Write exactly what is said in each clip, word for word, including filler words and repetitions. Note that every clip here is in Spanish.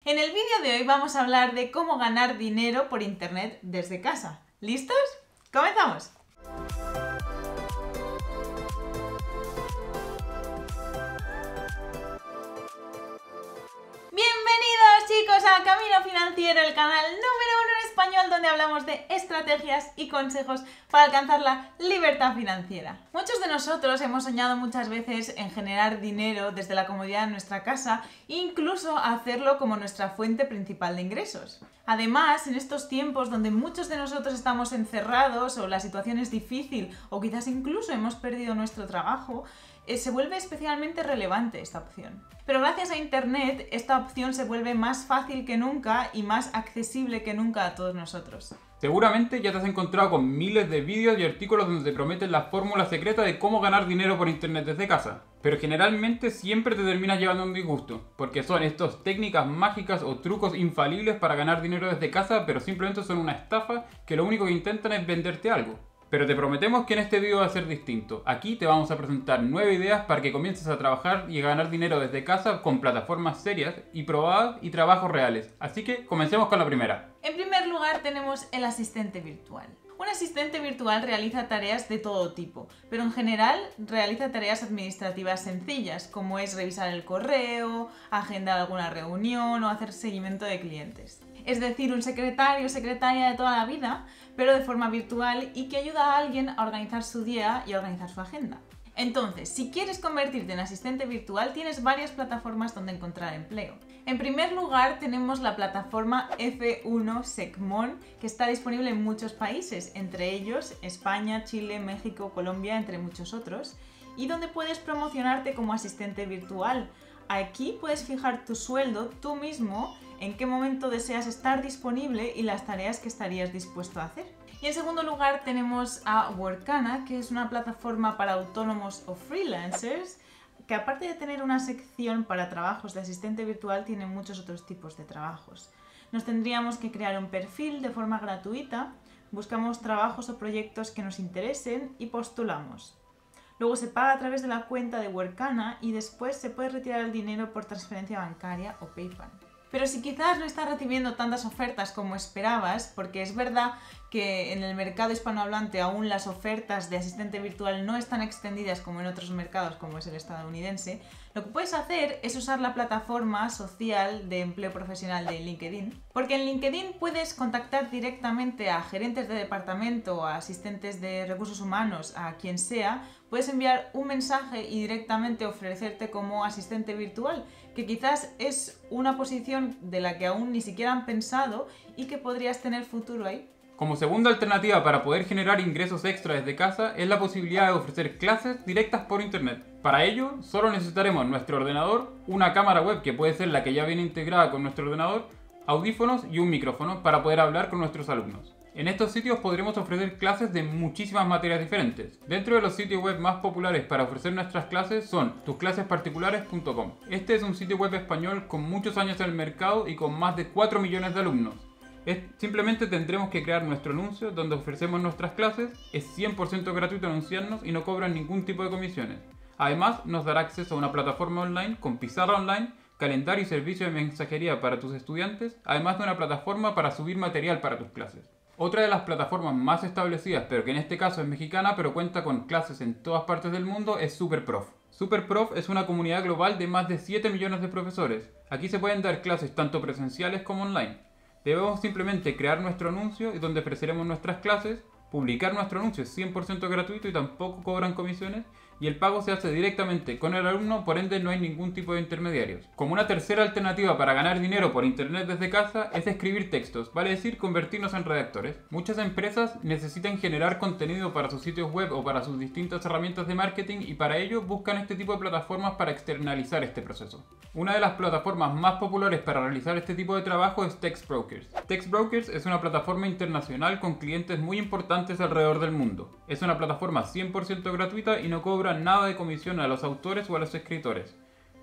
En el vídeo de hoy vamos a hablar de cómo ganar dinero por internet desde casa. ¿Listos? ¡Comenzamos! Bienvenidos chicos a Camino Financiero, el canal número uno en español donde hablamos de estrategias y consejos para alcanzar la libertad financiera. Muchos de nosotros hemos soñado muchas veces en generar dinero desde la comodidad de nuestra casa e incluso hacerlo como nuestra fuente principal de ingresos. Además, en estos tiempos donde muchos de nosotros estamos encerrados o la situación es difícil o quizás incluso hemos perdido nuestro trabajo, eh, se vuelve especialmente relevante esta opción. Pero gracias a Internet, esta opción se vuelve más fácil que nunca y más accesible que nunca a todos nosotros. Seguramente ya te has encontrado con miles de vídeos y artículos donde te prometen la fórmula secreta de cómo ganar dinero por internet desde casa. Pero generalmente siempre te terminas llevando un disgusto, porque son estas técnicas mágicas o trucos infalibles para ganar dinero desde casa, pero simplemente son una estafa que lo único que intentan es venderte algo. Pero te prometemos que en este vídeo va a ser distinto. Aquí te vamos a presentar nueve ideas para que comiences a trabajar y a ganar dinero desde casa con plataformas serias y probadas y trabajos reales. Así que comencemos con la primera. En primer lugar tenemos el asistente virtual. Un asistente virtual realiza tareas de todo tipo, pero en general realiza tareas administrativas sencillas, como es revisar el correo, agendar alguna reunión o hacer seguimiento de clientes. Es decir, un secretario o secretaria de toda la vida, pero de forma virtual y que ayuda a alguien a organizar su día y a organizar su agenda. Entonces, si quieres convertirte en asistente virtual, tienes varias plataformas donde encontrar empleo. En primer lugar, tenemos la plataforma F uno Secmon, que está disponible en muchos países, entre ellos España, Chile, México, Colombia, entre muchos otros, y donde puedes promocionarte como asistente virtual. Aquí puedes fijar tu sueldo tú mismo, en qué momento deseas estar disponible y las tareas que estarías dispuesto a hacer. Y en segundo lugar tenemos a Workana, que es una plataforma para autónomos o freelancers, que aparte de tener una sección para trabajos de asistente virtual, tiene muchos otros tipos de trabajos. Nos tendríamos que crear un perfil de forma gratuita, buscamos trabajos o proyectos que nos interesen y postulamos. Luego se paga a través de la cuenta de Workana y después se puede retirar el dinero por transferencia bancaria o PayPal. Pero si quizás no estás recibiendo tantas ofertas como esperabas, porque es verdad que en el mercado hispanohablante aún las ofertas de asistente virtual no están extendidas como en otros mercados como es el estadounidense, lo que puedes hacer es usar la plataforma social de empleo profesional de LinkedIn, porque en LinkedIn puedes contactar directamente a gerentes de departamento, a asistentes de recursos humanos, a quien sea, puedes enviar un mensaje y directamente ofrecerte como asistente virtual, que quizás es una posición de la que aún ni siquiera han pensado y que podrías tener futuro ahí. Como segunda alternativa para poder generar ingresos extra desde casa es la posibilidad de ofrecer clases directas por internet. Para ello, solo necesitaremos nuestro ordenador, una cámara web que puede ser la que ya viene integrada con nuestro ordenador, audífonos y un micrófono para poder hablar con nuestros alumnos. En estos sitios podremos ofrecer clases de muchísimas materias diferentes. Dentro de los sitios web más populares para ofrecer nuestras clases son tus clases particulares punto com. Este es un sitio web español con muchos años en el mercado y con más de cuatro millones de alumnos. Es, simplemente tendremos que crear nuestro anuncio donde ofrecemos nuestras clases, es cien por ciento gratuito anunciarnos y no cobran ningún tipo de comisiones. Además, nos dará acceso a una plataforma online con pizarra online, calendario y servicio de mensajería para tus estudiantes, además de una plataforma para subir material para tus clases. Otra de las plataformas más establecidas, pero que en este caso es mexicana, pero cuenta con clases en todas partes del mundo, es SuperProf. SuperProf es una comunidad global de más de siete millones de profesores. Aquí se pueden dar clases tanto presenciales como online. Debemos simplemente crear nuestro anuncio y donde ofreceremos nuestras clases, publicar nuestro anuncio es cien por ciento gratuito y tampoco cobran comisiones y el pago se hace directamente con el alumno, por ende no hay ningún tipo de intermediarios. Como una tercera alternativa para ganar dinero por internet desde casa es escribir textos, vale decir convertirnos en redactores. Muchas empresas necesitan generar contenido para sus sitios web o para sus distintas herramientas de marketing y para ello buscan este tipo de plataformas para externalizar este proceso. Una de las plataformas más populares para realizar este tipo de trabajo es TextBrokers. TextBrokers es una plataforma internacional con clientes muy importantes alrededor del mundo. Es una plataforma cien por ciento gratuita y no cobra nada de comisión a los autores o a los escritores.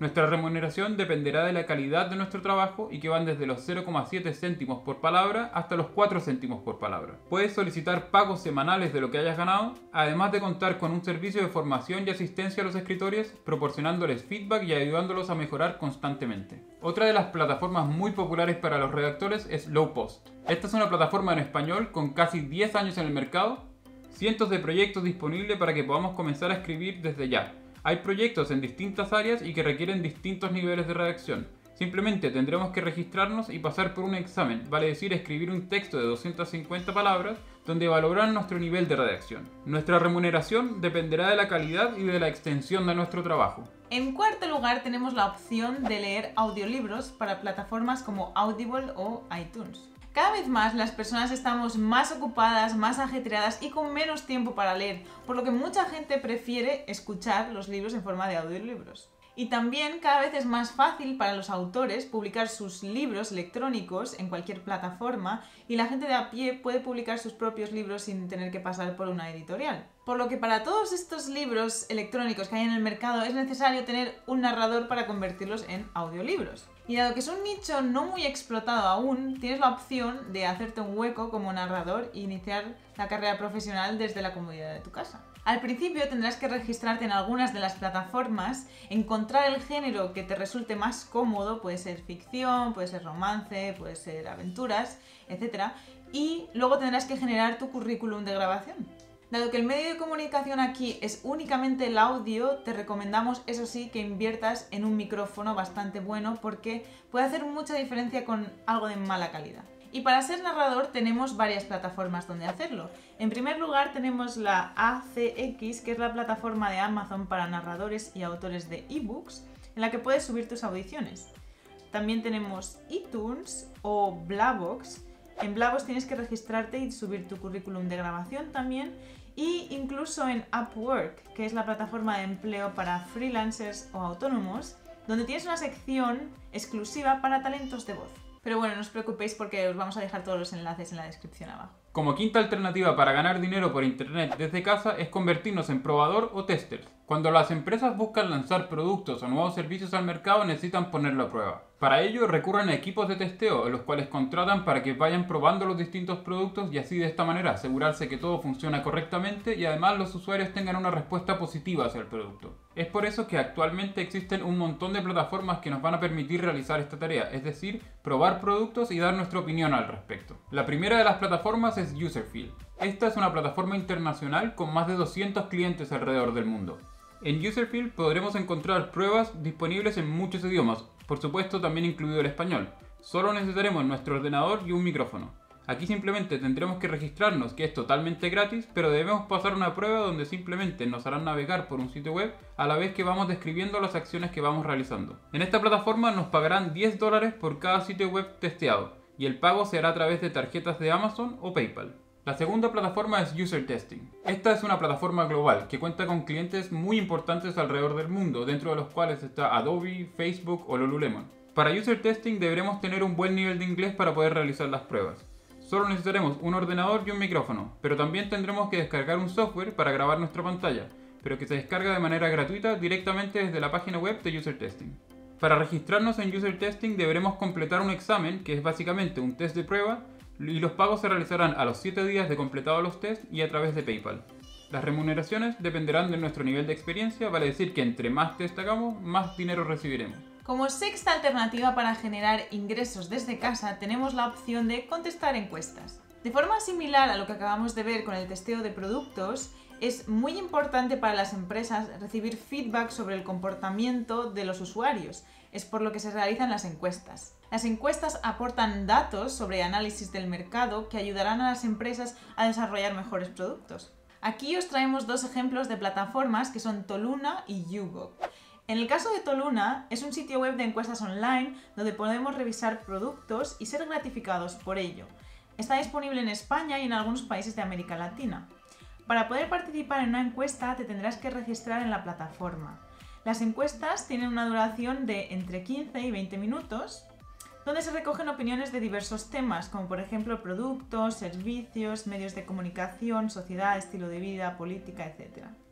Nuestra remuneración dependerá de la calidad de nuestro trabajo y que van desde los cero coma siete céntimos por palabra hasta los cuatro céntimos por palabra. Puedes solicitar pagos semanales de lo que hayas ganado, además de contar con un servicio de formación y asistencia a los escritores, proporcionándoles feedback y ayudándolos a mejorar constantemente. Otra de las plataformas muy populares para los redactores es Lowpost. Esta es una plataforma en español con casi diez años en el mercado, cientos de proyectos disponibles para que podamos comenzar a escribir desde ya. Hay proyectos en distintas áreas y que requieren distintos niveles de redacción. Simplemente tendremos que registrarnos y pasar por un examen, vale decir escribir un texto de doscientas cincuenta palabras, donde valorarán nuestro nivel de redacción. Nuestra remuneración dependerá de la calidad y de la extensión de nuestro trabajo. En cuarto lugar tenemos la opción de leer audiolibros para plataformas como Audible o iTunes. Cada vez más las personas estamos más ocupadas, más ajetreadas y con menos tiempo para leer, por lo que mucha gente prefiere escuchar los libros en forma de audiolibros. Y también cada vez es más fácil para los autores publicar sus libros electrónicos en cualquier plataforma y la gente de a pie puede publicar sus propios libros sin tener que pasar por una editorial. Por lo que para todos estos libros electrónicos que hay en el mercado es necesario tener un narrador para convertirlos en audiolibros. Y dado que es un nicho no muy explotado aún, tienes la opción de hacerte un hueco como narrador e iniciar la carrera profesional desde la comodidad de tu casa. Al principio tendrás que registrarte en algunas de las plataformas, encontrar el género que te resulte más cómodo, puede ser ficción, puede ser romance, puede ser aventuras, etcétera. Y luego tendrás que generar tu currículum de grabación. Dado que el medio de comunicación aquí es únicamente el audio, te recomendamos, eso sí, que inviertas en un micrófono bastante bueno porque puede hacer mucha diferencia con algo de mala calidad. Y para ser narrador tenemos varias plataformas donde hacerlo. En primer lugar tenemos la A C X, que es la plataforma de Amazon para narradores y autores de ebooks, en la que puedes subir tus audiciones. También tenemos iTunes o Blabox. En Blabox tienes que registrarte y subir tu currículum de grabación también. Y incluso en Upwork, que es la plataforma de empleo para freelancers o autónomos, donde tienes una sección exclusiva para talentos de voz. Pero bueno, no os preocupéis porque os vamos a dejar todos los enlaces en la descripción abajo. Como quinta alternativa para ganar dinero por internet desde casa es convertirnos en probador o tester. Cuando las empresas buscan lanzar productos o nuevos servicios al mercado necesitan ponerlo a prueba. Para ello recurren a equipos de testeo, los cuales contratan para que vayan probando los distintos productos y así de esta manera asegurarse que todo funciona correctamente y además los usuarios tengan una respuesta positiva hacia el producto. Es por eso que actualmente existen un montón de plataformas que nos van a permitir realizar esta tarea, es decir, probar productos y dar nuestra opinión al respecto. La primera de las plataformas es Userfield. Esta es una plataforma internacional con más de doscientos clientes alrededor del mundo. En Userfield podremos encontrar pruebas disponibles en muchos idiomas, por supuesto también incluido el español. Solo necesitaremos nuestro ordenador y un micrófono. Aquí simplemente tendremos que registrarnos, que es totalmente gratis, pero debemos pasar una prueba donde simplemente nos harán navegar por un sitio web a la vez que vamos describiendo las acciones que vamos realizando. En esta plataforma nos pagarán diez dólares por cada sitio web testeado, y el pago se hará a través de tarjetas de Amazon o PayPal. La segunda plataforma es User Testing. Esta es una plataforma global que cuenta con clientes muy importantes alrededor del mundo, dentro de los cuales está Adobe, Facebook o Lululemon. Para User Testing deberemos tener un buen nivel de inglés para poder realizar las pruebas. Solo necesitaremos un ordenador y un micrófono, pero también tendremos que descargar un software para grabar nuestra pantalla, pero que se descarga de manera gratuita directamente desde la página web de User Testing. Para registrarnos en User Testing deberemos completar un examen que es básicamente un test de prueba y los pagos se realizarán a los siete días de completados los tests y a través de PayPal. Las remuneraciones dependerán de nuestro nivel de experiencia, vale decir que entre más test hagamos, más dinero recibiremos. Como sexta alternativa para generar ingresos desde casa tenemos la opción de contestar encuestas. De forma similar a lo que acabamos de ver con el testeo de productos, es muy importante para las empresas recibir feedback sobre el comportamiento de los usuarios. Es por lo que se realizan las encuestas. Las encuestas aportan datos sobre análisis del mercado que ayudarán a las empresas a desarrollar mejores productos. Aquí os traemos dos ejemplos de plataformas que son Toluna y YouGov. En el caso de Toluna, es un sitio web de encuestas online donde podemos revisar productos y ser gratificados por ello. Está disponible en España y en algunos países de América Latina. Para poder participar en una encuesta te tendrás que registrar en la plataforma. Las encuestas tienen una duración de entre quince y veinte minutos, donde se recogen opiniones de diversos temas, como por ejemplo productos, servicios, medios de comunicación, sociedad, estilo de vida, política, etcétera.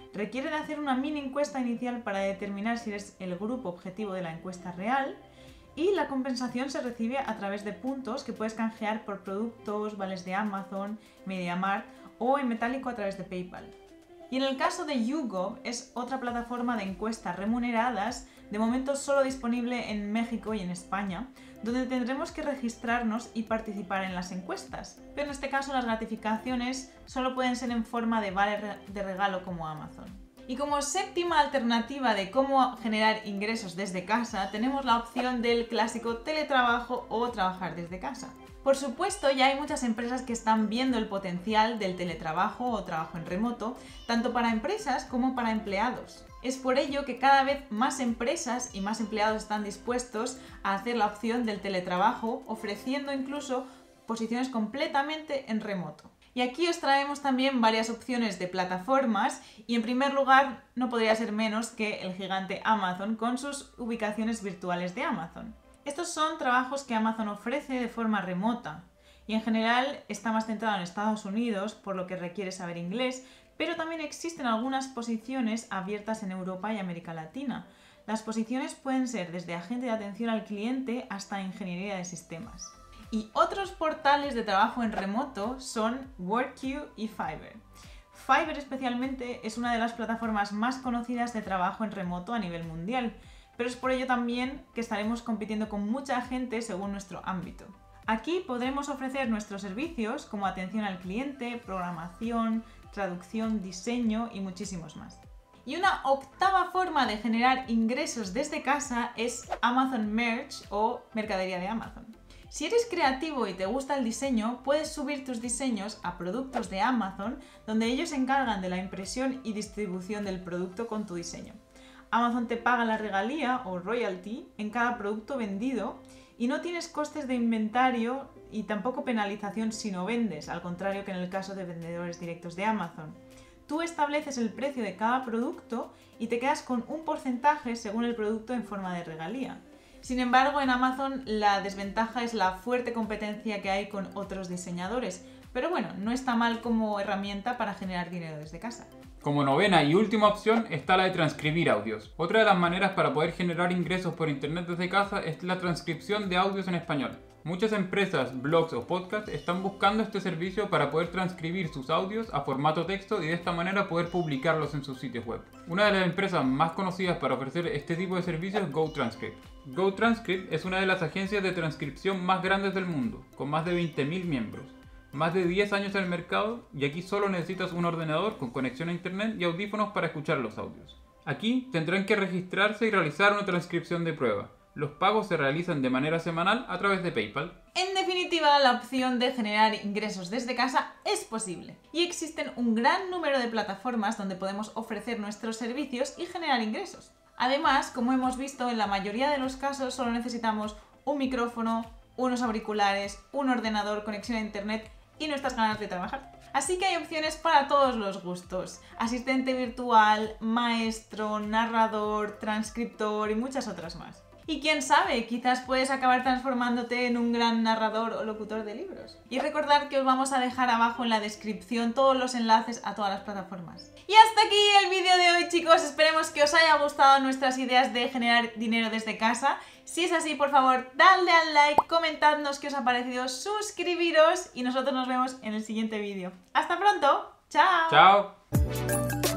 requiere de hacer una mini encuesta inicial para determinar si eres el grupo objetivo de la encuesta real, y la compensación se recibe a través de puntos que puedes canjear por productos, vales de Amazon, MediaMarkt o en metálico a través de PayPal. Y en el caso de YouGov es otra plataforma de encuestas remuneradas, de momento solo disponible en México y en España, donde tendremos que registrarnos y participar en las encuestas. Pero en este caso las gratificaciones solo pueden ser en forma de vale de regalo como Amazon. Y como séptima alternativa de cómo generar ingresos desde casa, tenemos la opción del clásico teletrabajo o trabajar desde casa. Por supuesto, ya hay muchas empresas que están viendo el potencial del teletrabajo o trabajo en remoto, tanto para empresas como para empleados. Es por ello que cada vez más empresas y más empleados están dispuestos a hacer la opción del teletrabajo, ofreciendo incluso posiciones completamente en remoto. Y aquí os traemos también varias opciones de plataformas y en primer lugar no podría ser menos que el gigante Amazon con sus ubicaciones virtuales de Amazon. Estos son trabajos que Amazon ofrece de forma remota y en general está más centrado en Estados Unidos, por lo que requiere saber inglés, pero también existen algunas posiciones abiertas en Europa y América Latina. Las posiciones pueden ser desde agente de atención al cliente hasta ingeniería de sistemas. Y otros portales de trabajo en remoto son WorkQ y Fiverr. Fiverr especialmente es una de las plataformas más conocidas de trabajo en remoto a nivel mundial, pero es por ello también que estaremos compitiendo con mucha gente según nuestro ámbito. Aquí podremos ofrecer nuestros servicios como atención al cliente, programación, traducción, diseño y muchísimos más. Y una octava forma de generar ingresos desde casa es Amazon Merch o mercadería de Amazon. Si eres creativo y te gusta el diseño, puedes subir tus diseños a productos de Amazon, donde ellos se encargan de la impresión y distribución del producto con tu diseño. Amazon te paga la regalía o royalty en cada producto vendido y no tienes costes de inventario y tampoco penalización si no vendes, al contrario que en el caso de vendedores directos de Amazon. Tú estableces el precio de cada producto y te quedas con un porcentaje según el producto en forma de regalía. Sin embargo, en Amazon la desventaja es la fuerte competencia que hay con otros diseñadores, pero bueno, no está mal como herramienta para generar dinero desde casa. Como novena y última opción está la de transcribir audios. Otra de las maneras para poder generar ingresos por internet desde casa es la transcripción de audios en español. Muchas empresas, blogs o podcasts están buscando este servicio para poder transcribir sus audios a formato texto y de esta manera poder publicarlos en sus sitios web. Una de las empresas más conocidas para ofrecer este tipo de servicios es GoTranscript. GoTranscript es una de las agencias de transcripción más grandes del mundo, con más de veinte mil miembros. Más de diez años en el mercado y aquí solo necesitas un ordenador con conexión a internet y audífonos para escuchar los audios. Aquí tendrán que registrarse y realizar una transcripción de prueba. Los pagos se realizan de manera semanal a través de PayPal. En definitiva, la opción de generar ingresos desde casa es posible y existen un gran número de plataformas donde podemos ofrecer nuestros servicios y generar ingresos. Además, como hemos visto, en la mayoría de los casos solo necesitamos un micrófono, unos auriculares, un ordenador, conexión a internet y nuestras ganas de trabajar. Así que hay opciones para todos los gustos. Asistente virtual, maestro, narrador, transcriptor y muchas otras más. Y quién sabe, quizás puedes acabar transformándote en un gran narrador o locutor de libros. Y recordad que os vamos a dejar abajo en la descripción todos los enlaces a todas las plataformas. Y hasta aquí el vídeo de hoy, chicos. Esperemos que os haya gustado nuestras ideas de generar dinero desde casa. Si es así, por favor, dadle al like, comentadnos qué os ha parecido, suscribiros y nosotros nos vemos en el siguiente vídeo. ¡Hasta pronto! ¡Chao! ¡Chao!